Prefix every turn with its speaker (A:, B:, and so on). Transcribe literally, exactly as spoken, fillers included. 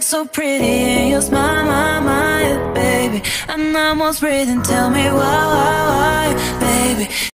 A: so pretty and your smile, my, my, baby. I'm almost breathing, tell me why, why, why, baby.